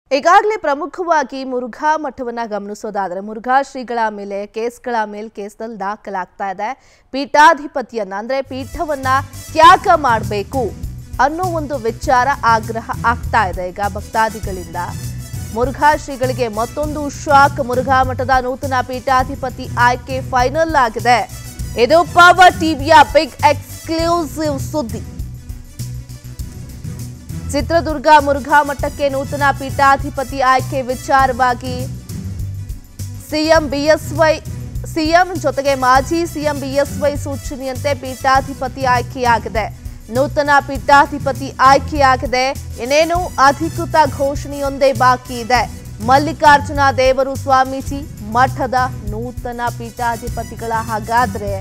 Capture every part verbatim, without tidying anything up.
ಈಗಾಗಲೇ ಪ್ರಮುಖವಾಗಿ ಮುರುಘಾ ಮಠವನ್ನ ಗಮನಿಸೋದಾದ್ರೆ ಮುರುಘಾ ಶ್ರೀಗಳ ಮೇಲೆ ಕೇಸ್ಗಳ ಮೇಲೆ ಕೇಸ್ನಲ್ಲಿ ದಾಖಲಾಗ್ತಾ ಇದೆ. ಪೀಠಾಧಿಪತಿಯನ್ನ ಅಂದ್ರೆ ಪೀಠವನ್ನ ತ್ಯಾಗ ಮಾಡಬೇಕು ಅನ್ನೋ ಒಂದು ವಿಚಾರ ಆಗ್ರಹ ಆಗ್ತಾ ಇದೆ. ಈಗ ಭಕ್ತಾದಿಗಳಿಂದ ಮುರುಘಾ ಶ್ರೀಗಳಿಗೆ ಮತ್ತೊಂದು ಶಾಕ್. ಮುರುಘಾ ಮಠದ ನೂತನ ಪೀಠಾಧಿಪತಿ ಆಯ್ಕೆ ಫೈನಲ್ ಆಗಿದೆ. ಇದು ಪವರ್ ಟಿವಿಯ ಬಿಗ್ ಎಕ್ಸ್ಕ್ಲೂಸಿವ್ ಸುದ್ದಿ. ಚಿತ್ರದುರ್ಗ ಮುರುಘಾ ಮಠಕ್ಕೆ ನೂತನ ಪೀಠಾಧಿಪತಿ ಆಯ್ಕೆ ವಿಚಾರವಾಗಿ ಸಿಎಂ ಬಿಎಸ್ವೈ ಸಿಎಂ ಜೊತೆಗೆ ಮಾಜಿ ಸಿಎಂ ಬಿಎಸ್ವೈ ಸೂಚನೆಯಂತೆ ಪೀಠಾಧಿಪತಿ ಆಯ್ಕೆಯಾಗಿದೆ. ನೂತನ ಪೀಠಾಧಿಪತಿ ಆಯ್ಕೆಯಾಗಿದೆ. ಇನ್ನೇನು ಅಧಿಕೃತ ಘೋಷಣೆಯೊಂದೇ ಬಾಕಿ ಇದೆ. ಮಲ್ಲಿಕಾರ್ಜುನ ದೇವರು ಸ್ವಾಮೀಜಿ ಮಠದ ನೂತನ ಪೀಠಾಧಿಪತಿಗಳ. ಹಾಗಾದ್ರೆ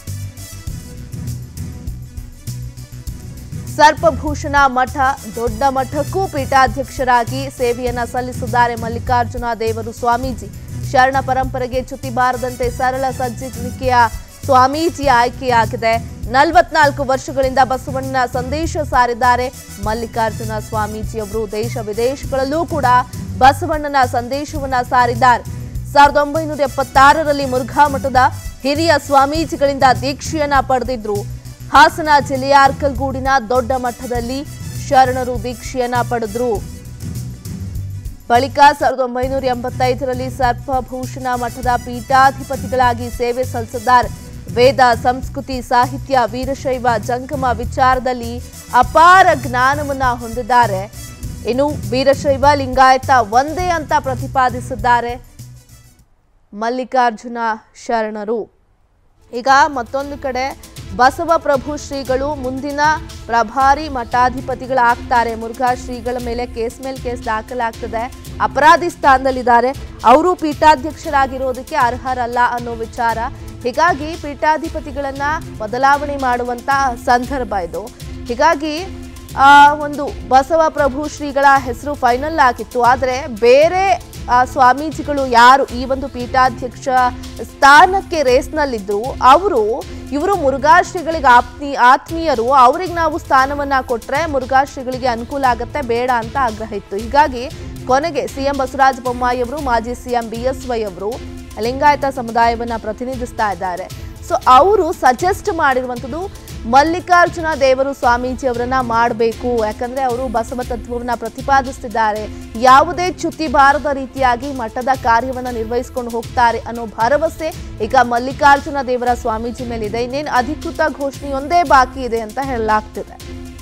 ಸರ್ಪಭೂಷಣ ಮಠ ದೊಡ್ಡ ಮಠಕ್ಕೂ ಪೀಠಾಧ್ಯಕ್ಷರಾಗಿ ಸೇವೆಯನ್ನ ಸಲ್ಲಿಸಿದ್ದಾರೆ ಮಲ್ಲಿಕಾರ್ಜುನ ದೇವರು ಸ್ವಾಮೀಜಿ. ಶರಣ ಪರಂಪರೆಗೆ ಚ್ಯುತಿ ಬಾರದಂತೆ ಸರಳ ಸಜ್ಜನಿಕೆಯ ಸ್ವಾಮೀಜಿ ಆಯ್ಕೆಯಾಗಿದೆ. ನಲವತ್ನಾಲ್ಕು ವರ್ಷಗಳಿಂದ ಬಸವಣ್ಣನ ಸಂದೇಶ ಸಾರಿದ್ದಾರೆ ಮಲ್ಲಿಕಾರ್ಜುನ ಸ್ವಾಮೀಜಿಯವರು. ದೇಶ ವಿದೇಶಗಳಲ್ಲೂ ಕೂಡ ಬಸವಣ್ಣನ ಸಂದೇಶವನ್ನ ಸಾರಿದ್ದಾರೆ. ಸಾವಿರದ ಒಂಬೈನೂರ ಎಪ್ಪತ್ತಾರರಲ್ಲಿ ಮುರುಘಾ ಮಠದ ಹಿರಿಯ ಸ್ವಾಮೀಜಿಗಳಿಂದ ದೀಕ್ಷೆಯನ್ನ ಪಡೆದಿದ್ರು. ಹಾಸನ ಜಿಲ್ಲೆಯ ಅರ್ಕಲ್ಗೂಡಿನ ದೊಡ್ಡ ಮಠದಲ್ಲಿ ಶರಣರು ದೀಕ್ಷೆಯನ್ನ ಪಡೆದ್ರು. ಬಳಿಕ ಸಾವಿರದ ಒಂಬೈನೂರ ಎಂಬತ್ತೈದರಲ್ಲಿ ಸರ್ಪಭೂಷಣ ಮಠದ ಪೀಠಾಧಿಪತಿಗಳಾಗಿ ಸೇವೆ ಸಲ್ಲಿಸಿದ್ದಾರೆ. ವೇದ, ಸಂಸ್ಕೃತಿ, ಸಾಹಿತ್ಯ, ವೀರಶೈವ ಜಂಗಮ ವಿಚಾರದಲ್ಲಿ ಅಪಾರ ಜ್ಞಾನವನ್ನ ಹೊಂದಿದ್ದಾರೆ. ಇನ್ನು ವೀರಶೈವ ಲಿಂಗಾಯತ ಒಂದೇ ಅಂತ ಪ್ರತಿಪಾದಿಸಿದ್ದಾರೆ ಮಲ್ಲಿಕಾರ್ಜುನ ಶರಣರು. ಈಗ ಮತ್ತೊಂದು ಕಡೆ ಬಸವಪ್ರಭು ಶ್ರೀಗಳು ಮುಂದಿನ ಪ್ರಭಾರಿ ಮಠಾಧಿಪತಿಗಳಾಗ್ತಾರೆ. ಮುರುಘಾ ಶ್ರೀಗಳ ಮೇಲೆ ಕೇಸ್ ಮೇಲೆ ಕೇಸ್ ದಾಖಲಾಗ್ತದೆ. ಅಪರಾಧಿ ಸ್ಥಾನದಲ್ಲಿದ್ದಾರೆ. ಅವರು ಪೀಠಾಧ್ಯಕ್ಷರಾಗಿರೋದಕ್ಕೆ ಅರ್ಹರಲ್ಲ ಅನ್ನೋ ವಿಚಾರ. ಹೀಗಾಗಿ ಪೀಠಾಧಿಪತಿಗಳನ್ನ ಬದಲಾವಣೆ ಮಾಡುವಂತ ಸಂದರ್ಭ ಇದು. ಹೀಗಾಗಿ ಆ ಒಂದು ಬಸವಪ್ರಭು ಶ್ರೀಗಳ ಹೆಸರು ಫೈನಲ್ ಆಗಿತ್ತು. ಆದರೆ ಬೇರೆ ಸ್ವಾಮೀಜಿಗಳು ಯಾರು ಈ ಒಂದು ಪೀಠಾಧ್ಯಕ್ಷ ಸ್ಥಾನಕ್ಕೆ ರೇಸ್ನಲ್ಲಿದ್ರು ಅವರು ಇವರು ಮುರುಘಾ ಶ್ರೀಗಳಿಗೆ ಆತ್ಮೀ ಆತ್ಮೀಯರು ಅವರಿಗೆ ನಾವು ಸ್ಥಾನವನ್ನ ಕೊಟ್ರೆ ಮುರುಘಾ ಶ್ರೀಗಳಿಗೆ ಅನುಕೂಲ ಆಗತ್ತೆ, ಬೇಡ ಅಂತ ಆಗ್ರಹ ಇತ್ತು. ಹೀಗಾಗಿ ಕೊನೆಗೆ ಸಿಎಂ ಬಸವರಾಜ ಬೊಮ್ಮಾಯಿ ಅವರು, ಮಾಜಿ ಸಿಎಂ ಬಿಎಸ್ವೈ ಅವರು ಲಿಂಗಾಯತ ಸಮುದಾಯವನ್ನ ಪ್ರತಿನಿಧಿಸ್ತಾ ಇದ್ದಾರೆ. ಸೊ ಅವರು ಸಜೆಸ್ಟ್ ಮಾಡಿರುವಂಥದ್ದು ಮಲ್ಲಿಕಾರ್ಜುನ ದೇವರು ಸ್ವಾಮೀಜಿ ಅವರನ್ನ ಮಾಡಬೇಕು. ಯಾಕಂದ್ರೆ ಅವರು ಬಸವ ತತ್ವವನ್ನ ಪ್ರತಿಪಾದಿಸ್ತಿದ್ದಾರೆ. ಯಾವುದೇ ಚ್ಯುತಿ ಬಾರದ ರೀತಿಯಾಗಿ ಮಠದ ಕಾರ್ಯವನ್ನ ನಿರ್ವಹಿಸಿಕೊಂಡು ಹೋಗ್ತಾರೆ ಅನ್ನೋ ಭರವಸೆ ಈಗ ಮಲ್ಲಿಕಾರ್ಜುನ ದೇವರ ಸ್ವಾಮೀಜಿ ಮೇಲಿದೆ. ಇನ್ನೇನು ಅಧಿಕೃತ ಘೋಷಣೆಯೊಂದೇ ಬಾಕಿ ಇದೆ ಅಂತ ಹೇಳಲಾಗ್ತಿದೆ.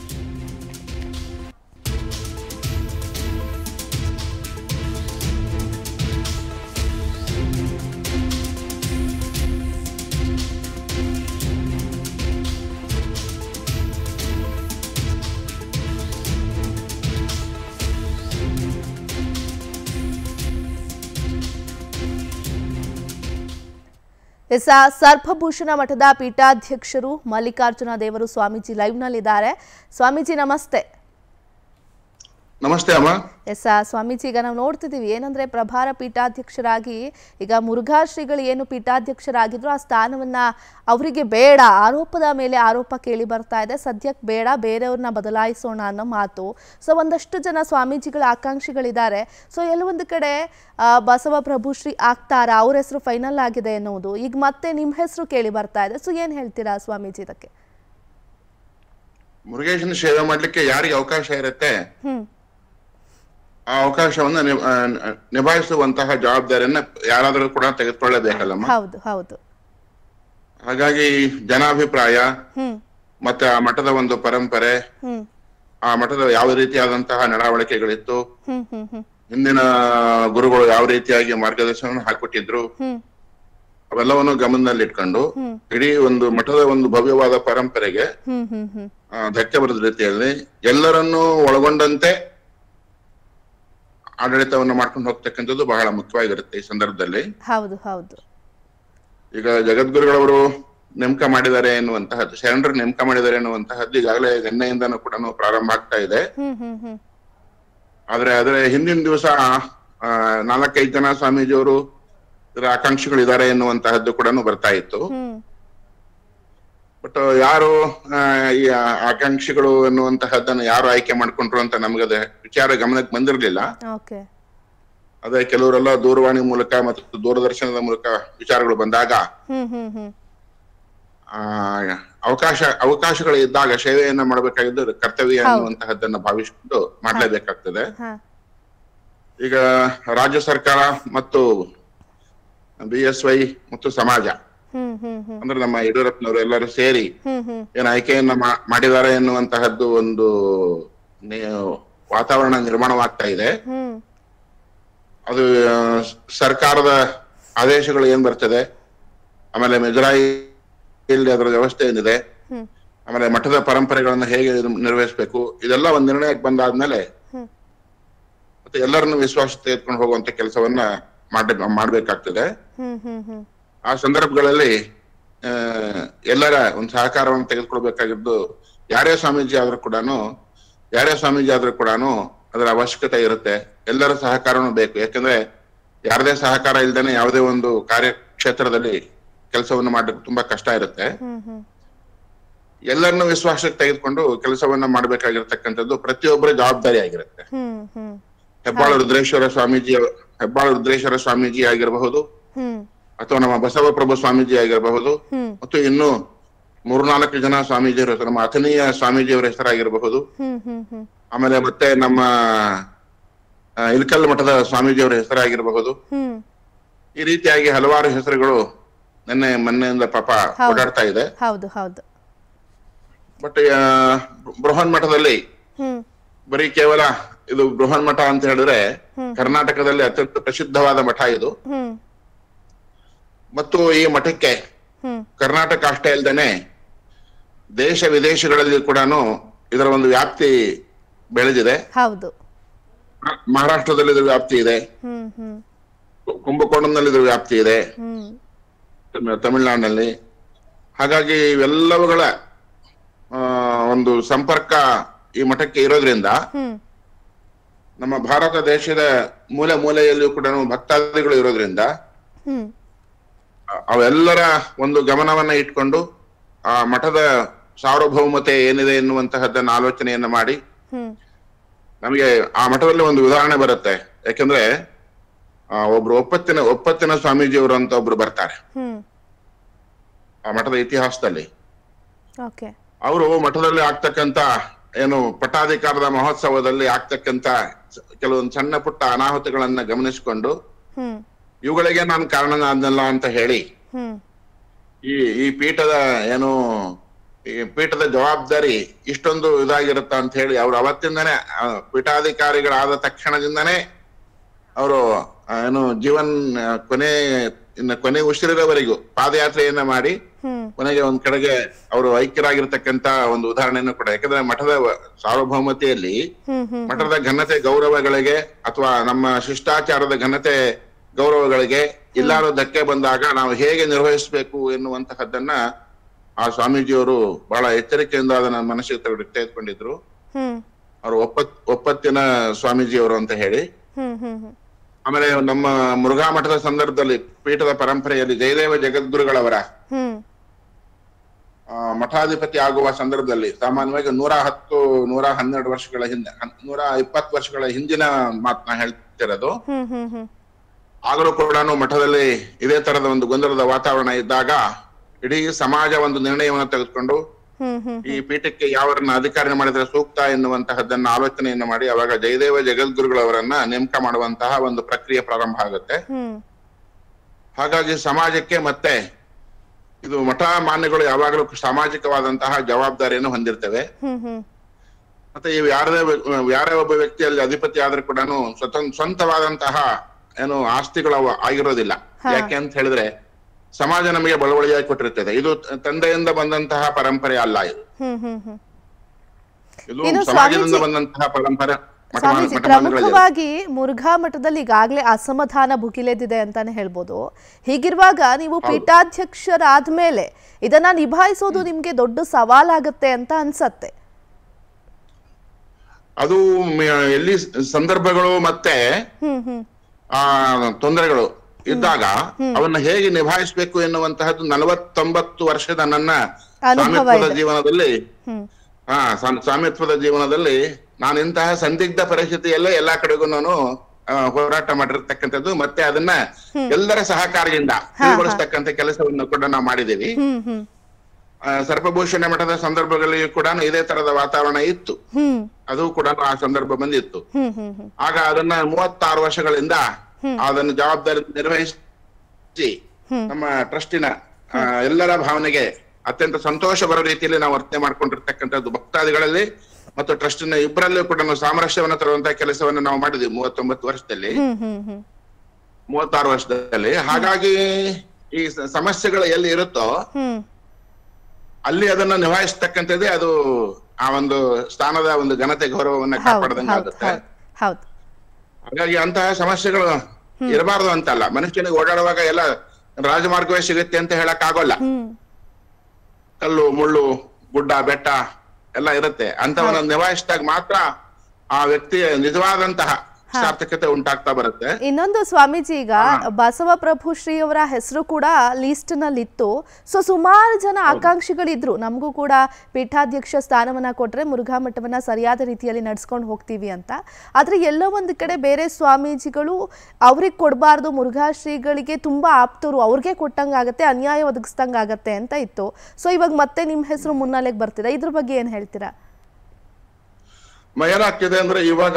ಎಸ ಸರ್ಪಭೂಷಣ ಮಠದ ಪೀಠಾಧ್ಯಕ್ಷರು ಮಲ್ಲಿಕಾರ್ಜುನ ದೇವರು ಸ್ವಾಮೀಜಿ ಲೈವ್ ನಲ್ಲಿದ್ದಾರೆ. ಸ್ವಾಮೀಜಿ ನಮಸ್ತೆ. ನಮಸ್ತೆ ಅಮ್ಮ. ಎಸ್ ಸ್ವಾಮೀಜಿ, ಈಗ ನಾವು ನೋಡ್ತಿದ್ದೀವಿ ಏನಂದ್ರೆ ಪ್ರಭಾರ ಪೀಠಾಧ್ಯಕ್ಷರಾಗಿ ಈಗ ಮುರುಘಾ ಶ್ರೀಗಳು ಏನು ಪೀಠಾಧ್ಯಕ್ಷರಾಗಿದ್ರು ಆ ಸ್ಥಾನವನ್ನ ಅವರಿಗೆ ಬೇಡ, ಆರೋಪದ ಮೇಲೆ ಆರೋಪ ಕೇಳಿ ಬರ್ತಾ ಇದೆ. ಸದ್ಯಕ್ಕೆ ಬೇಡ, ಬೇರೆಯವ್ರನ್ನ ಬದಲಾಯಿಸೋಣ ಅನ್ನೋ ಮಾತು. ಸೊ ಒಂದಷ್ಟು ಜನ ಸ್ವಾಮೀಜಿಗಳ ಆಕಾಂಕ್ಷಿಗಳಿದ್ದಾರೆ. ಸೊ ಎಲ್ಲೊಂದು ಕಡೆ ಬಸವಪ್ರಭು ಶ್ರೀ ಆಗ್ತಾರ, ಅವ್ರ ಹೆಸರು ಫೈನಲ್ ಆಗಿದೆ ಅನ್ನೋದು. ಈಗ ಮತ್ತೆ ನಿಮ್ಮ ಹೆಸರು ಕೇಳಿ ಬರ್ತಾ ಇದೆ. ಸೊ ಏನ್ ಹೇಳ್ತೀರಾ ಸ್ವಾಮೀಜಿ ಇದಕ್ಕೆ? ಮುರುಘೇಶನ ಸೇವೆ ಮಾಡ್ಲಿಕ್ಕೆ ಯಾರಿಗೆ ಅವಕಾಶ ಇರುತ್ತೆ ಹ್ಮ್ ಆ ಅವಕಾಶವನ್ನ ನಿಭಾಯಿಸುವಂತಹ ಜವಾಬ್ದಾರಿಯನ್ನ ಯಾರಾದರೂ ಕೂಡ ತೆಗೆದುಕೊಳ್ಳಬೇಕಲ್ಲಮ್ಮ. ಹೌದು ಹೌದು. ಹಾಗಾಗಿ ಜನಾಭಿಪ್ರಾಯ ಮತ್ತೆ ಆ ಮಠದ ಒಂದು ಪರಂಪರೆ, ಆ ಮಠದ ಯಾವ ರೀತಿಯಾದಂತಹ ನಡವಳಿಕೆಗಳಿತ್ತು, ಹಿಂದಿನ ಗುರುಗಳು ಯಾವ ರೀತಿಯಾಗಿ ಮಾರ್ಗದರ್ಶನ ಹಾಕೊಟ್ಟಿದ್ರು, ಅವೆಲ್ಲವನ್ನು ಗಮನದಲ್ಲಿಟ್ಕೊಂಡು ಇಡೀ ಒಂದು ಮಠದ ಒಂದು ಭವ್ಯವಾದ ಪರಂಪರೆಗೆ ಧಕ್ಕೆ ಬರದ ರೀತಿಯಲ್ಲಿ ಎಲ್ಲರನ್ನೂ ಒಳಗೊಂಡಂತೆ ಆಡಳಿತವನ್ನು ಮಾಡ್ಕೊಂಡು ಹೋಗ್ತಕ್ಕಂಥದ್ದು ಬಹಳ ಮುಖ್ಯವಾಗಿರುತ್ತೆ ಈ ಸಂದರ್ಭದಲ್ಲಿ. ಹೌದು ಹೌದು. ಈಗ ಜಗದ್ಗುರುಗಳವರು ನೇಮಕ ಮಾಡಿದ್ದಾರೆ ಎನ್ನುವಂತಹದ್ದು, ಶರಣರು ನೇಮಕ ಮಾಡಿದ್ದಾರೆ ಎನ್ನುವಂತಹದ್ದು ಈಗಾಗಲೇ ನಿನ್ನೆಯಿಂದನೂ ಕೂಡ ಪ್ರಾರಂಭ ಆಗ್ತಾ ಇದೆ. ಆದ್ರೆ ಆದ್ರೆ ಹಿಂದಿನ ದಿವಸ ನಾಲ್ಕೈದು ಜನ ಸ್ವಾಮೀಜಿಯವರು ಇದರ ಆಕಾಂಕ್ಷಿಗಳಿದ್ದಾರೆ ಎನ್ನುವಂತಹದ್ದು ಕೂಡ ಬರ್ತಾ ಇತ್ತು. ಬಟ್ ಯಾರು ಈ ಆಕಾಂಕ್ಷಿಗಳು ಎನ್ನುವಂತಹದ್ದನ್ನು ಯಾರು ಆಯ್ಕೆ ಮಾಡ್ಕೊಂಡ್ರು ಅಂತ ನಮ್ಗದ ವಿಚಾರ ಗಮನಕ್ಕೆ ಬಂದಿರ್ಲಿಲ್ಲ. ಅದೇ ಕೆಲವರೆಲ್ಲ ದೂರವಾಣಿ ಮೂಲಕ ಮತ್ತು ದೂರದರ್ಶನದ ಮೂಲಕ ವಿಚಾರಗಳು ಬಂದಾಗ ಹ್ಮ್ ಹ್ಮ್ ಹ್ಮ್ ಆ ಅವಕಾಶ ಅವಕಾಶಗಳು ಇದ್ದಾಗ ಸೇವೆಯನ್ನ ಮಾಡಬೇಕಾಗಿದ್ದು ಕರ್ತವ್ಯ ಅನ್ನುವಂತಹದ್ದನ್ನ ಭಾವಿಸಿಕೊಂಡು ಮಾಡ್ಲೇಬೇಕಾಗ್ತದೆ. ಹಾ ಈಗ ರಾಜ್ಯ ಸರ್ಕಾರ ಮತ್ತು ಬಿ ಎಸ್ ವೈ ಮತ್ತು ಸಮಾಜ ಹ್ಮ್ ಹ್ಮ್ ಹ್ಮ್ ಅಂದ್ರೆ ನಮ್ಮ ಯಡಿಯೂರಪ್ಪನವರು ಎಲ್ಲರೂ ಸೇರಿ ಹ್ಮ್ ಹ್ಮ್ ಏನ್ ಆಯ್ಕೆಯನ್ನ ಮಾ- ಮಾಡಿದ್ದಾರೆ ಎನ್ನುವಂತಹದ್ದು ಒಂದು ನಿ- ವಾತಾವರಣ ನಿರ್ಮಾಣವಾಗ್ತಾ ಇದೆ. ಹ್ಮ್ ಅದು ಆ, ಸರ್ಕಾರದ ಆದೇಶಗಳು ಏನ್ ಬರ್ತದೆ, ಆಮೇಲೆ ಮುಜರಾಯಿ ಇಲ್ಲಿ ಅದರ ವ್ಯವಸ್ಥೆ ಏನಿದೆ, ಹ್ಮ್ ಆಮೇಲೆ ಮಠದ ಪರಂಪರೆಗಳನ್ನ ಹೇಗೆ ನಿರ್ವಹಿಸಬೇಕು, ಇದೆಲ್ಲ ಒಂದ್ ನಿರ್ಣಯಕ್ಕೆ ಬಂದಾದ್ಮೇಲೆ ಹ್ಮ್ ಮತ್ತೆ ಎಲ್ಲರನ್ನು ವಿಶ್ವಾಸ ತೆಗೆದುಕೊಂಡು ಹೋಗುವಂತ ಕೆಲಸವನ್ನ ಮಾಡ ಮಾಡ್ಬೇಕಾಗ್ತದೆ. ಹ್ಮ್ ಹ್ಮ್ ಹ್ಮ್ ಆ ಸಂದರ್ಭಗಳಲ್ಲಿ ಆ ಎಲ್ಲರ ಒಂದು ಸಹಕಾರವನ್ನು ತೆಗೆದುಕೊಳ್ಬೇಕಾಗಿದ್ದು ಯಾರೇ ಸ್ವಾಮೀಜಿ ಆದ್ರೂ ಕೂಡ ಯಾರೇ ಸ್ವಾಮೀಜಿ ಆದ್ರೂ ಕೂಡ ಅದರ ಅವಶ್ಯಕತೆ ಇರುತ್ತೆ. ಎಲ್ಲರ ಸಹಕಾರನೂ ಬೇಕು. ಯಾಕಂದ್ರೆ ಯಾರದೇ ಸಹಕಾರ ಇಲ್ದೇನೆ ಯಾವುದೇ ಒಂದು ಕಾರ್ಯಕ್ಷೇತ್ರದಲ್ಲಿ ಕೆಲಸವನ್ನು ಮಾಡ್ಲಿಕ್ಕೆ ತುಂಬಾ ಕಷ್ಟ ಇರುತ್ತೆ. ಹ್ಮ್ ಹ್ಮ್ ಎಲ್ಲರನ್ನು ವಿಶ್ವಾಸಕ್ಕೆ ತೆಗೆದುಕೊಂಡು ಕೆಲಸವನ್ನ ಮಾಡ್ಬೇಕಾಗಿರ್ತಕ್ಕಂಥದ್ದು ಪ್ರತಿಯೊಬ್ಬರ ಜವಾಬ್ದಾರಿ ಆಗಿರುತ್ತೆ. ಹ್ಮ್ ಹ್ಮ್ ಹೆಬ್ಬಾಳ ರುದ್ರೇಶ್ವರ ಸ್ವಾಮೀಜಿ ಹೆಬ್ಬಾಳ ರುದ್ರೇಶ್ವರ ಸ್ವಾಮೀಜಿ ಆಗಿರಬಹುದು, ಹ್ಮ್ ಅಥವಾ ನಮ್ಮ ಬಸವಪ್ರಭು ಸ್ವಾಮೀಜಿ ಆಗಿರಬಹುದು, ಹ್ಮ್ ಮತ್ತು ಇನ್ನು ಮೂರ್ನಾಲ್ಕು ಜನ ಸ್ವಾಮೀಜಿಯವರು, ನಮ್ಮ ಅಥನೀಯ ಸ್ವಾಮೀಜಿಯವರ ಹೆಸರಾಗಿರಬಹುದು, ಹ್ಮ್ ಹ್ಮ್ ಹ್ಮ್ ಆಮೇಲೆ ಮತ್ತೆ ನಮ್ಮ ಆ, ಇಲ್ಕಲ್ ಮಠದ ಸ್ವಾಮೀಜಿಯವರ ಹೆಸರಾಗಿರಬಹುದು. ಹ್ಮ್ ಈ ರೀತಿಯಾಗಿ ಹಲವಾರು ಹೆಸರುಗಳು ನಿನ್ನೆ ಮೊನ್ನೆಯಿಂದ ಪಾಪ ಹೌದು. ಓಡಾಡ್ತಾ ಇದೆ. ಹೌದು ಹೌದು ಬಟ್ ಬೃಹನ್ ಮಠದಲ್ಲಿ ಹ್ಮ್ ಬರೀ ಕೇವಲ ಇದು ಬೃಹನ್ ಮಠ ಅಂತ ಹೇಳಿದ್ರೆ ಹ್ಮ್. ಕರ್ನಾಟಕದಲ್ಲಿ ಅತ್ಯಂತ ಪ್ರಸಿದ್ಧವಾದ ಮಠ ಇದು. ಹ್ಮ್ ಮತ್ತು ಈ ಮಠಕ್ಕೆ ಹ್ಮ್ ಕರ್ನಾಟಕ ಅಷ್ಟೇ ಅಲ್ದೇನೆ ದೇಶ ವಿದೇಶಗಳಲ್ಲಿ ಕೂಡ ಇದರ ಒಂದು ವ್ಯಾಪ್ತಿ ಬೆಳೆದಿದೆ. ಹೌದು ಮಹಾರಾಷ್ಟ್ರದಲ್ಲಿ ಇದ್ರ ವ್ಯಾಪ್ತಿ ಇದೆ, ಹ್ಮ್ ಹ್ಮ್ ಕುಂಭಕೋಣಂನಲ್ಲಿ ಇದ್ರ ವ್ಯಾಪ್ತಿ ಇದೆ, ಹ್ಮ್ ತಮಿ- ತಮಿಳ್ನಾಡಿನಲ್ಲಿ. ಹಾಗಾಗಿ ಇವೆಲ್ಲವುಗಳ ಆ ಒಂದು ಸಂಪರ್ಕ ಈ ಮಠಕ್ಕೆ ಇರೋದ್ರಿಂದ ಹ್ಮ್ ನಮ್ಮ ಭಾರತ ದೇಶದ ಮೂಲೆ ಮೂಲೆಯಲ್ಲಿಯೂ ಕೂಡ ಭಕ್ತಾದಿಗಳು ಇರೋದ್ರಿಂದ ಹ್ಮ್ ಅ- ಅವೆಲ್ಲರ ಒಂದು ಗಮನವನ್ನ ಇಟ್ಕೊಂಡು ಆ ಮಠದ ಸಾರ್ವಭೌಮತೆ ಏನಿದೆ ಎನ್ನುವಂತಹದ್ದನ್ನ ಆಲೋಚನೆಯನ್ನ ಮಾಡಿ ಹ್ಮ್ ನಮಗೆ ಆ ಮಠದಲ್ಲಿ ಒಂದು ಉದಾಹರಣೆ ಬರುತ್ತೆ. ಯಾಕಂದ್ರೆ ಆ ಒಬ್ರು ಒಪ್ಪತ್ತಿನ ಒಪ್ಪತ್ತಿನ ಸ್ವಾಮೀಜಿಯವರು ಅಂತ ಒಬ್ರು ಬರ್ತಾರೆ ಹ್ಮ್ ಆ ಮಠದ ಇತಿಹಾಸದಲ್ಲಿ. ಓಕೆ ಅವರು ಮಠದಲ್ಲಿ ಆಗ್ತಕ್ಕಂತ ಏನು ಪಟ್ಟಾಧಿಕಾರದ ಮಹೋತ್ಸವದಲ್ಲಿ ಆಗ್ತಕ್ಕಂತ ಕೆಲವೊಂದು ಸಣ್ಣ ಪುಟ್ಟ ಅನಾಹುತಗಳನ್ನ ಗಮನಿಸಿಕೊಂಡು ಹ್ಮ್ ಇವುಗಳಿಗೆ ನಾನು ಕಾರಣನಾದ್ನಲ್ಲ ಅಂತ ಹೇಳಿ ಹ್ಮ್ ಈ ಈ ಪೀಠದ ಏನು ಈ ಪೀಠದ ಜವಾಬ್ದಾರಿ ಇಷ್ಟೊಂದು ಇದಾಗಿರುತ್ತ ಅಂತ ಹೇಳಿ ಅವ್ರು ಅವತ್ತಿಂದನೇ ಆ, ಪೀಠಾಧಿಕಾರಿಗಳಾದ ತಕ್ಷಣದಿಂದನೇ ಅವರು ಏನು ಜೀವನ್ ಆ, ಕೊನೆ ಇನ್ನು ಕೊನೆ ಉಸಿರಿನವರೆಗೂ ಪಾದಯಾತ್ರೆಯನ್ನ ಮಾಡಿ ಹ್ಮ್ ಕೊನೆಗೆ ಒಂದ್ ಕಡೆಗೆ ಅವರು ಐಕ್ಯರಾಗಿರ್ತಕ್ಕಂತ ಒಂದು ಉದಾಹರಣೆಯನ್ನು ಕೂಡ. ಯಾಕಂದ್ರೆ ಮಠದ ಸಾರ್ವಭೌಮತೆಯಲ್ಲಿ ಹ್ಮ್ ಹ್ಮ್ ಮಠದ ಘನತೆ ಗೌರವಗಳಿಗೆ ಅಥವಾ ನಮ್ಮ ಶಿಷ್ಟಾಚಾರದ ಘನತೆ ಗೌರವಗಳಿಗೆ ಎಲ್ಲಾರು ಧಕ್ಕೆ ಬಂದಾಗ ನಾವು ಹೇಗೆ ನಿರ್ವಹಿಸಬೇಕು ಎನ್ನುವಂತಹದ್ದನ್ನ ಆ ಸ್ವಾಮೀಜಿಯವರು ಬಹಳ ಎಚ್ಚರಿಕೆಯಿಂದ ಅದನ್ನ ಮನಸ್ಸಿಗೆ ತೆಗೆದು ತೆಗೆದುಕೊಂಡಿದ್ರು. ಹ್ಮ್ ಅವರು ಒಪ್ಪತ್ ಒಪ್ಪತ್ತಿನ ಸ್ವಾಮೀಜಿಯವರು ಅಂತ ಹೇಳಿ. ಹ್ಮ್ ಹ್ಮ್ ಹ್ಮ್ ಆಮೇಲೆ ನಮ್ಮ ಮುರುಘಾ ಮಠದ ಸಂದರ್ಭದಲ್ಲಿ ಪೀಠದ ಪರಂಪರೆಯಲ್ಲಿ ಜಯದೇವ ಜಗದ್ಗುರುಗಳವರ ಹ್ಮ್ ಆ, ಮಠಾಧಿಪತಿ ಆಗುವ ಸಂದರ್ಭದಲ್ಲಿ ಸಾಮಾನ್ಯವಾಗಿ ನೂರ ಹತ್ತು ನೂರ ಹನ್ನೆರಡು ವರ್ಷಗಳ ಹಿಂದೆ ಹನ್- ನೂರ ಇಪ್ಪತ್ತು ವರ್ಷಗಳ ಹಿಂದಿನ ಮಾತನ್ನ ಹೇಳ್ತಿರೋದು. ಹ್ಮ್ ಹ್ಮ್ ಹ್ಮ್ ಆಗಲೂ ಕೂಡ ಮಠದಲ್ಲಿ ಇದೇ ತರದ ಒಂದು ಗೊಂದಲದ ವಾತಾವರಣ ಇದ್ದಾಗ ಇಡೀ ಸಮಾಜ ಒಂದು ನಿರ್ಣಯವನ್ನು ತೆಗೆದುಕೊಂಡು ಹ್ಮ್ ಹ್ಮ್ ಈ ಪೀಠಕ್ಕೆ ಯಾವರನ್ನ ಅಧಿಕಾರಿ ಮಾಡಿದ್ರೆ ಸೂಕ್ತ ಎನ್ನುವಂತಹದ್ದನ್ನ ಆಲೋಚನೆಯನ್ನು ಮಾಡಿ ಅವಾಗ ಜಯದೇವ ಜಗದ್ಗುರುಗಳವರನ್ನ ನೇಮಕ ಮಾಡುವಂತಹ ಒಂದು ಪ್ರಕ್ರಿಯೆ ಪ್ರಾರಂಭ ಆಗುತ್ತೆ. ಹ್ಮ್ ಹಾಗಾಗಿ ಸಮಾಜಕ್ಕೆ ಮತ್ತೆ ಇದು ಮಠ ಮಾನ್ಯಗಳು ಯಾವಾಗಲೂ ಸಾಮಾಜಿಕವಾದಂತಹ ಜವಾಬ್ದಾರಿಯನ್ನು ಹೊಂದಿರ್ತವೆ. ಹ್ಮ್ ಹ್ಮ್ ಮತ್ತೆ ಇವು ಯಾರದೇ ಯಾರೇ ಒಬ್ಬ ವ್ಯಕ್ತಿಯಲ್ಲಿ ಅಧಿಪತಿ ಆದ್ರೂ ಕೂಡ ಸ್ವತಂತ್ರ ಸ್ವಂತವಾದಂತಹ ಏನು ಆಸ್ತಿಗಳು ಅವ ಆಗಿರೋದಿಲ್ಲ. ಹಾ. ಯಾಕೆ ಅಂತ ಹೇಳಿದ್ರೆ ಸಮಾಜ ನಮಗೆ ಬಳುವಳಿಯಾಗಿ ಕೊಟ್ಟಿರ್ತದೆ. ಇದು ತಂದೆಯಿಂದ ಬಂದಂತಹ ಪರಂಪರೆ ಅಲ್ಲ. ಇದು ಹ್ಮ್ ಹ್ಮ್ ಹ್ಮ್ ಇದು ಇನ್ನು ಸಮಾಜದಿಂದ ಸ್ವಾಮೀಜಿ- ಬಂದಂತಹ ಪರಂಪರೆ. ಮಠ ಸ್ವಾಮೀಜಿ, ಮಠಮಾನ್ಯಗಳಲ್ಲಿ ಪ್ರಮುಖವಾಗಿ ಮುರುಘಾ ಮಠದಲ್ಲಿ ಈಗಾಗಲೇ ಅಸಮಾಧಾನ ಭುಗಿಲೆದಿದೆ ಅಂತಾನೆ ಹೇಳ್ಬೋದು. ಹೀಗಿರುವಾಗ ನೀವು ಪೀಠಾಧ್ಯಕ್ಷರಾದ್ಮೇಲೆ ಇದನ್ನ ನಿಭಾಯಿಸೋದು ನಿಮ್ಗೆ ದೊಡ್ಡ ಸವಾಲಾಗತ್ತೆ ಅಂತ ಅನ್ಸತ್ತೆ. ಅದು ಮ- ಎಲ್ಲಿ ಸಂದರ್ಭಗಳು ಮತ್ತೆ ಹ್ಮ್ ಹ್ಮ್ ಆ ತೊಂದರೆಗಳು ಇದ್ದಾಗ ಅವನ್ನ ಹೇಗೆ ನಿಭಾಯಿಸಬೇಕು ಎನ್ನುವಂತಹದ್ದು ನಲವತ್ತೊಂಬತ್ತು ವರ್ಷದ ನನ್ನ ಅನುಭವ ಸ್ವಾಮಿತ್ವದ ಇದೆ. ಜೀವನದಲ್ಲಿ ಹ್ಮ್ ಹಾ ಸ್ವಾಮಿತ್ವದ ಜೀವನದಲ್ಲಿ ನಾನು ಇಂತಹ ಸಂದಿಗ್ಧ ಪರಿಸ್ಥಿತಿಯಲ್ಲೇ ಎಲ್ಲಾ ಕಡೆಗೂ ನಾನು ಹೋರಾಟ ಮಾಡಿರ್ತಕ್ಕಂಥದ್ದು, ಮತ್ತೆ ಅದನ್ನ ಎಲ್ಲರ ಸಹಕಾರದಿಂದ ತಿಳಿಗೊಳಿಸ್ತಕ್ಕಂಥ ಕೆಲಸವನ್ನು ಕೂಡ ನಾವು ಮಾಡಿದ್ದೀವಿ. ಸರ್ಪಭೂಷಣ ಮಠದ ಸಂದರ್ಭಗಳಲ್ಲಿ ಕೂಡ ಇದೇ ತರದ ವಾತಾವರಣ ಇತ್ತು, ಅದು ಕೂಡ ಆ ಸಂದರ್ಭ ಬಂದಿತ್ತು. ಆಗ ಅದನ್ನ ಮೂವತ್ತಾರು ವರ್ಷಗಳಿಂದ ಅದನ್ನು ಜವಾಬ್ದಾರಿ ನಿರ್ವಹಿಸಿ ನಮ್ಮ ಟ್ರಸ್ಟಿನ ಎಲ್ಲರ ಭಾವನೆಗೆ ಅತ್ಯಂತ ಸಂತೋಷ ಬರೋ ರೀತಿಯಲ್ಲಿ ನಾವು ವರ್ತನೆ ಮಾಡ್ಕೊಂಡಿರ್ತಕ್ಕಂಥದ್ದು ಭಕ್ತಾದಿಗಳಲ್ಲಿ ಮತ್ತು ಟ್ರಸ್ಟಿನ ಇಬ್ಬರಲ್ಲೂ ಕೂಡ ನಾವು ಸಾಮರಸ್ಯವನ್ನು ತರುವಂತಹ ಕೆಲಸವನ್ನು ನಾವು ಮಾಡಿದ್ವಿ ಮೂವತ್ತೊಂಬತ್ತು ವರ್ಷದಲ್ಲಿ, ಮೂವತ್ತಾರು ವರ್ಷದಲ್ಲಿ. ಹಾಗಾಗಿ ಈ ಸಮಸ್ಯೆಗಳು ಎಲ್ಲಿ ಇರುತ್ತೋ ಅಲ್ಲಿ ಅದನ್ನ ನಿಭಾಯಿಸ್ತಕ್ಕಂಥದ್ದೇ ಅದು ಆ ಒಂದು ಸ್ಥಾನದ ಒಂದು ಘನತೆ ಗೌರವವನ್ನ ಕಾಪಾಡದಂಗಾಗುತ್ತೆ. ಹಾಗಾಗಿ ಅಂತಹ ಸಮಸ್ಯೆಗಳು ಇರಬಾರ್ದು ಅಂತಲ್ಲ, ಮನುಷ್ಯನಿಗೆ ಓಡಾಡುವಾಗ ಎಲ್ಲ ರಾಜಮಾರ್ಗವೇ ಸಿಗುತ್ತೆ ಅಂತ ಹೇಳಕ್ ಆಗೋಲ್ಲ. ಕಲ್ಲು ಮುಳ್ಳು ಗುಡ್ಡ ಬೆಟ್ಟ ಎಲ್ಲ ಇರುತ್ತೆ. ಅಂತವನ್ನ ನಿಭಾಯಿಸಿದಾಗ ಮಾತ್ರ ಆ ವ್ಯಕ್ತಿಯ ನಿಜವಾದಂತಹ ಸಾರ್ಥಕತೆ ಉಂಟಾಗ್ತಾ ಬರುತ್ತೆ. ಇನ್ನೊಂದು ಸ್ವಾಮೀಜಿ, ಈಗ ಬಸವಪ್ರಭು ಶ್ರೀ ಅವರ ಹೆಸರು ಕೂಡ ಲಿಸ್ಟ್ ನಲ್ಲಿ ಇತ್ತು. ಸೊ ಸುಮಾರು ಜನ ಆಕಾಂಕ್ಷಿಗಳಿದ್ರು, ನಮಗೂ ಕೂಡ ಪೀಠಾಧ್ಯಕ್ಷ ಸ್ಥಾನವನ್ನ ಕೊಟ್ರೆ ಮುರುಘಾ ಮಠವನ್ನ ಸರಿಯಾದ ರೀತಿಯಲ್ಲಿ ನಡ್ಸ್ಕೊಂಡು ಹೋಗ್ತೀವಿ ಅಂತ. ಆದ್ರೆ ಎಲ್ಲೋ ಒಂದು ಕಡೆ ಬೇರೆ ಸ್ವಾಮೀಜಿಗಳು ಅವ್ರಿಗೆ ಕೊಡಬಾರ್ದು, ಮುರುಘಾ ಶ್ರೀಗಳಿಗೆ ತುಂಬಾ ಆಪ್ತರು, ಅವ್ರಿಗೆ ಕೊಟ್ಟಂಗಾಗತ್ತೆ, ಅನ್ಯಾಯ ಒದಗಿಸ್ದಂಗಾಗತ್ತೆ ಅಂತ ಇತ್ತು. ಸೊ ಇವಾಗ ಮತ್ತೆ ನಿಮ್ ಹೆಸರು ಮುನ್ನೆಲೆಗೆ ಬರ್ತಿದೆ, ಇದ್ರ ಬಗ್ಗೆ ಏನ್ ಹೇಳ್ತೀರಾ? ಏನಾಗ್ತಿದೆ ಅಂದ್ರೆ ಇವಾಗ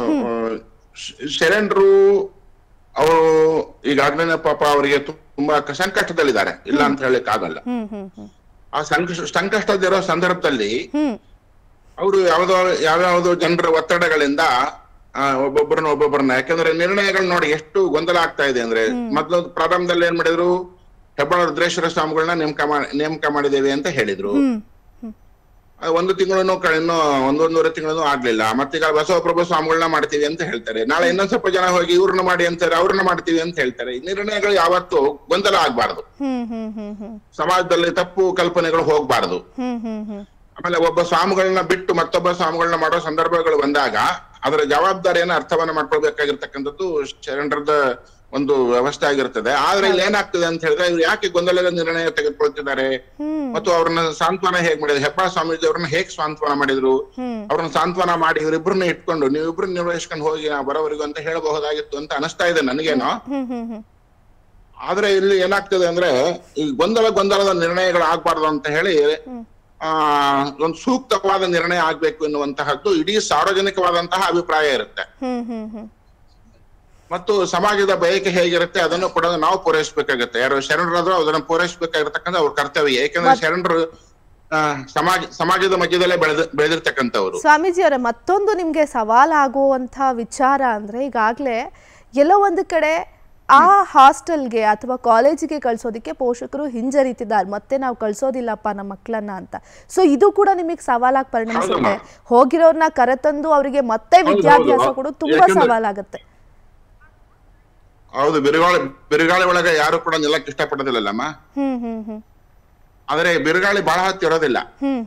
ಶರಣರು ಅವರು ಈಗಾಗ್ಲೇ ಪಾಪ ಅವರಿಗೆ ತುಂಬಾ ಸಂಕಷ್ಟದಲ್ಲಿದ್ದಾರೆ, ಇಲ್ಲ ಅಂತ ಹೇಳಕ್ ಆಗಲ್ಲ. ಆ ಸಂಕಷ್ಟ ಸಂಕಷ್ಟದಿರೋ ಸಂದರ್ಭದಲ್ಲಿ ಅವರು ಯಾವ್ದೋ ಯಾವ್ಯಾವ್ದೋ ಜನರ ಒತ್ತಡಗಳಿಂದ ಒಬ್ಬೊಬ್ಬರನ್ನ ಒಬ್ಬೊಬ್ಬರನ್ನ ಯಾಕಂದ್ರೆ ನಿರ್ಣಯಗಳು ನೋಡಿ ಎಷ್ಟು ಗೊಂದಲ ಆಗ್ತಾ ಇದೆ ಅಂದ್ರೆ, ಮೊದ್ಲು ಪ್ರಾರಂಭದಲ್ಲಿ ಏನ್ ಮಾಡಿದ್ರು, ಹೆಬ್ಬಾಳ ರುದ್ರೇಶ್ವರ ಸ್ವಾಮಿಗಳನ್ನ ನೇಮಕ ನೇಮಕ ಮಾಡಿದೇವೆ ಅಂತ ಹೇಳಿದ್ರು. ಒಂದು ತಿಂಗಳು ಇನ್ನು ಒಂದೊಂದೂವರೆ ತಿಂಗಳು ಆಗ್ಲಿಲ್ಲ. ಮತ್ತೀಗ ಬಸವಪ್ರಭು ಸ್ವಾಮಿಗಳನ್ನ ಮಾಡ್ತೀವಿ ಅಂತ ಹೇಳ್ತಾರೆ, ನಾಳೆ ಇನ್ನೊಂದ್ ಸ್ವಲ್ಪ ಜನ ಹೋಗಿ ಇವ್ರನ್ನ ಮಾಡಿ ಅಂತಾರೆ, ಅವ್ರನ್ನ ಮಾಡ್ತೀವಿ ಅಂತ ಹೇಳ್ತಾರೆ. ಈ ನಿರ್ಣಯಗಳು ಯಾವತ್ತು ಗೊಂದಲ ಆಗ್ಬಾರ್ದು, ಸಮಾಜದಲ್ಲಿ ತಪ್ಪು ಕಲ್ಪನೆಗಳು ಹೋಗ್ಬಾರ್ದು. ಆಮೇಲೆ ಒಬ್ಬ ಸ್ವಾಮಿಗಳನ್ನ ಬಿಟ್ಟು ಮತ್ತೊಬ್ಬ ಸ್ವಾಮಿಗಳನ್ನ ಮಾಡೋ ಸಂದರ್ಭಗಳು ಬಂದಾಗ ಅದರ ಜವಾಬ್ದಾರಿಯನ್ನ ಅರ್ಥವನ್ನ ಮಾಡ್ಕೊಳ್ಬೇಕಾಗಿರ್ತಕ್ಕಂಥದ್ದು ಶರಣರದ ಒಂದು ವ್ಯವಸ್ಥೆ ಆಗಿರ್ತದೆ. ಆದ್ರೆ ಇಲ್ಲಿ ಏನಾಗ್ತದೆ ಅಂತ ಹೇಳಿದ್ರೆ, ಇವ್ರು ಯಾಕೆ ಗೊಂದಲದ ನಿರ್ಣಯ ತೆಗೆದುಕೊಳ್ತಿದ್ದಾರೆ ಮತ್ತು ಅವ್ರನ್ನ ಸಾಂತ್ವನ ಹೇಗ್ ಮಾಡಿದ್ರು, ಹೆಬ್ಬಾಳ ಸ್ವಾಮೀಜಿ ಅವ್ರನ್ನ ಹೇಗ್ ಸಾಂತ್ವನ ಮಾಡಿದ್ರು, ಅವ್ರನ್ನ ಸಾಂತ್ವನ ಮಾಡಿ ಇವ್ರಿಬ್ರನ್ನ ಇಟ್ಕೊಂಡು ನೀವಿಬ್ರು ನಿರ್ವಹಿಸ್ಕೊಂಡು ಹೋಗಿ ನಾ ಬರೋವರೆಗೂ ಅಂತ ಹೇಳಬಹುದಾಗಿತ್ತು ಅಂತ ಅನಿಸ್ತಾ ಇದೆ ನನಗೇನೋ. ಆದ್ರೆ ಇಲ್ಲಿ ಏನಾಗ್ತದೆ ಅಂದ್ರೆ, ಈ ಗೊಂದಲ ಗೊಂದಲದ ನಿರ್ಣಯಗಳು ಆಗ್ಬಾರ್ದು ಅಂತ ಹೇಳಿ ಆ ಒಂದು ಸೂಕ್ತವಾದ ನಿರ್ಣಯ ಆಗ್ಬೇಕು ಎನ್ನುವಂತಹದ್ದು ಇಡೀ ಸಾರ್ವಜನಿಕವಾದಂತಹ ಅಭಿಪ್ರಾಯ ಇರುತ್ತೆ. ಮತ್ತು ಸಮಾಜದ ಬಯಕೆ ಹೇಗಿರುತ್ತೆ ಅದನ್ನು ಕೂಡ ನಾವು ಪೂರೈಸಬೇಕಾಗುತ್ತೆ. ಯಾರು ಶರಣರಾದ್ರೂ ಅದನ್ನ ಪೂರೈಸಬೇಕಾಗಿರ್ತಕ್ಕಂಥ ಅವ್ರ ಕರ್ತವ್ಯ. ಯಾಕಂದ್ರೆ ಶರಣರು ಸಮಾಜ ಸಮಾಜದ ಮಧ್ಯದಲ್ಲೇ ಬೆಳೆದ ಬೆಳೆದಿರ್ತಕ್ಕಂಥವ್ರು. ಸ್ವಾಮೀಜಿ ಅವರೇ, ಮತ್ತೊಂದು ನಿಮ್ಗೆ ಸವಾಲಾಗುವಂತ ವಿಚಾರ ಅಂದ್ರೆ, ಈಗಾಗ್ಲೇ ಎಲ್ಲೋ ಒಂದು ಕಡೆ ಆ ಹಾಸ್ಟೆಲ್ಗೆ ಅಥವಾ ಕಾಲೇಜಿಗೆ ಕಳ್ಸೋದಿಕ್ಕೆ ಪೋಷಕರು ಹಿಂಜರಿತಿದ್ದಾರೆ, ಮತ್ತೆ ನಾವು ಕಳ್ಸೋದಿಲ್ಲಪ್ಪ ನಮ್ಮ ಮಕ್ಕಳನ್ನ ಅಂತ. ಸೊ ಇದು ಕೂಡ ನಿಮಗೆ ಸವಾಲಾಗಿ ಪರಿಣಮಿಸುತ್ತೆ. ಹೋಗಿರೋರ್ನ ಕರೆತಂದು ಅವರಿಗೆ ಮತ್ತೆ ವಿದ್ಯಾಭ್ಯಾಸ ಕೂಡ ತುಂಬಾ ಸವಾಲಾಗುತ್ತೆ. ಹೌದು, ಬಿರುಗಾಳಿ ಬಿರುಗಾಳಿ ಒಳಗೆ ಯಾರು ಕೂಡ ನಿಲ್ಲಕ್ಕೆ ಇಷ್ಟಪಡೋದಿಲ್ಲಮ್ಮ. ಆದ್ರೆ ಬಿರುಗಾಳಿ ಬಹಳ ಹೊತ್ತು ಇರೋದಿಲ್ಲ,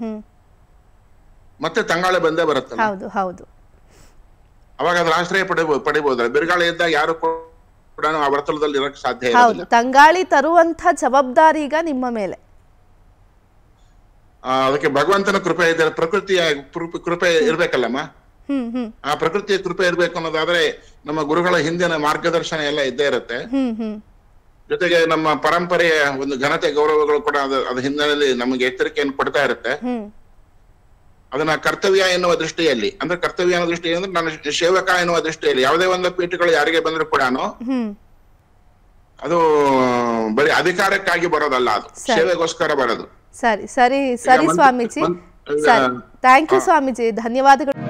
ಮತ್ತೆ ತಂಗಾಳಿ ಬಂದೇ ಬರುತ್ತೆ. ಹೌದು ಹೌದು, ಅವಾಗ ಅದ್ರ ಆಶ್ರಯ ಪಡಿಬಹುದು ಪಡಿಬಹುದಲ್ಲ. ಬಿರುಗಾಳಿ ಇದ್ದಾಗ ಯಾರು ಕೂಡ ಆ ವರ್ತಲದಲ್ಲಿ ಇರಕ್ಕೆ ಸಾಧ್ಯ ಇಲ್ಲ. ತಂಗಾಳಿ ತರುವಂತ ಜವಾಬ್ದಾರಿ ಈಗ ನಿಮ್ಮ ಮೇಲೆ. ಅದಕ್ಕೆ ಭಗವಂತನ ಕೃಪೆ ಇದೆ, ಪ್ರಕೃತಿಯ ಕೃಪೆ ಇರ್ಬೇಕಲ್ಲಮ್ಮ. ಆ ಪ್ರಕೃತಿಯ ಕೃಪೆ ಇರ್ಬೇಕು ಅನ್ನೋದಾದ್ರೆ ನಮ್ಮ ಗುರುಗಳ ಹಿಂದಿನ ಮಾರ್ಗದರ್ಶನ ಎಲ್ಲ ಇದ್ದೇ ಇರುತ್ತೆ. ಜೊತೆಗೆ ನಮ್ಮ ಪರಂಪರೆಯ ಒಂದು ಘನತೆ ಗೌರವಗಳು ಕೂಡ ಅದ ಹಿನ್ನೆಲೆಯಲ್ಲಿ ನಮಗೆ ಎಚ್ಚರಿಕೆಯನ್ನು ಕೊಡ್ತಾ ಇರುತ್ತೆ. ಅದನ್ನ ಕರ್ತವ್ಯ ಎನ್ನುವ ದೃಷ್ಟಿಯಲ್ಲಿ, ಅಂದ್ರೆ ಕರ್ತವ್ಯ ಅನ್ನೋ ದೃಷ್ಟಿ ಅಂದ್ರೆ ನಾನು ಸೇವಕ ಎನ್ನುವ ದೃಷ್ಟಿಯಲ್ಲಿ ಯಾವುದೇ ಒಂದು ಪೀಠಗಳು ಯಾರಿಗೆ ಬಂದ್ರು ಕೂಡ ಅದು ಬರೀ ಅಧಿಕಾರಕ್ಕಾಗಿ ಬರೋದಲ್ಲ, ಅದು ಸೇವೆಗೋಸ್ಕರ ಬರೋದು. ಸರಿ ಸರಿ ಸರಿ ಸ್ವಾಮೀಜಿ, ಥ್ಯಾಂಕ್ ಯು ಸ್ವಾಮೀಜಿ, ಧನ್ಯವಾದಗಳು.